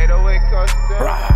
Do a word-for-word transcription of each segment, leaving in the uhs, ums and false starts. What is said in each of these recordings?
eight oh eight custom.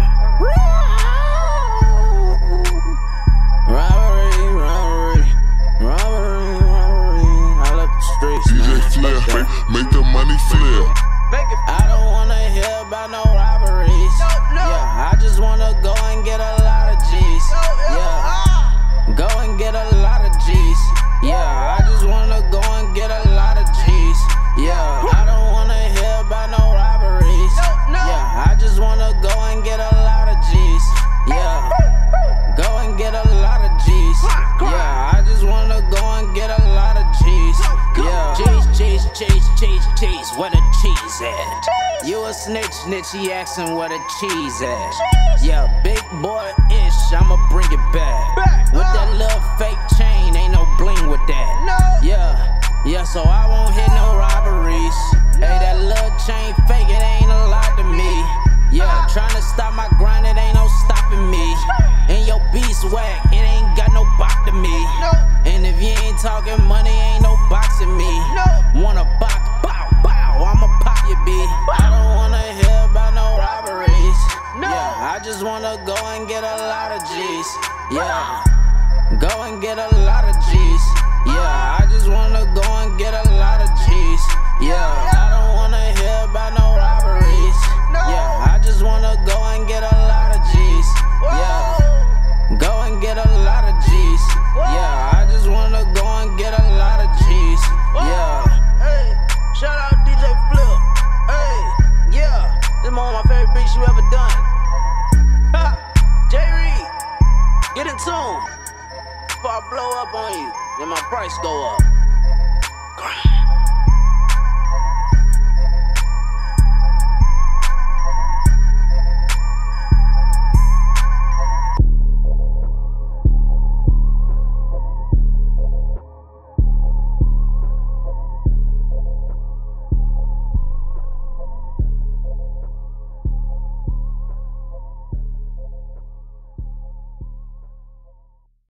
Robbery, robbery, robbery, robbery. I left the streets, D J man. Flair, make, make the money flare. I don't wanna hear about no robberies. Yeah, I just wanna go and get a lot of G's. Yeah, go and get a lot of G's. Yeah, I just wanna go and get a lot of G's. Yeah, I don't wanna hear about no robberies. Yeah, I just wanna go and get a lot of G's. Yeah, go and get a lot of G's. Yeah, I just wanna go and get a lot of G's. Yeah, G's, G's, G's, G's, G's, where the cheese at? You a snitch, snitch, he asking where the cheese at. Yeah, big boy-ish, I'ma bring it back. With that little fake chain, ain't no bling with that. Yeah, yeah, so I won't hit no robberies. Hey, that little chain fake, it ain't a lot to me. Yeah, tryna stop my grind, it ain't no stopping me. And your beast whack, it ain't got no bop to me. And if you ain't talking money, ain't no boxing me. Wanna box, bow, bow, I'ma pop you, B. I don't wanna hear about no robberies. Yeah, I just wanna go and get a lot of G's. Yeah, go and get a lot of G's. Yeah, I just wanna go and get a lot of G's. Yeah, I don't wanna hear about no robberies. Yeah, I just wanna go and get a lot of G's. Yeah, go and get a lot of G's. Yeah, I just wanna go and get a lot of G's. Yeah. Hey, shout out D J Flip. Hey, yeah, this is one of my favorite beats you ever done. Ha, J Reed, get in tune before I blow up on you, then my price go up.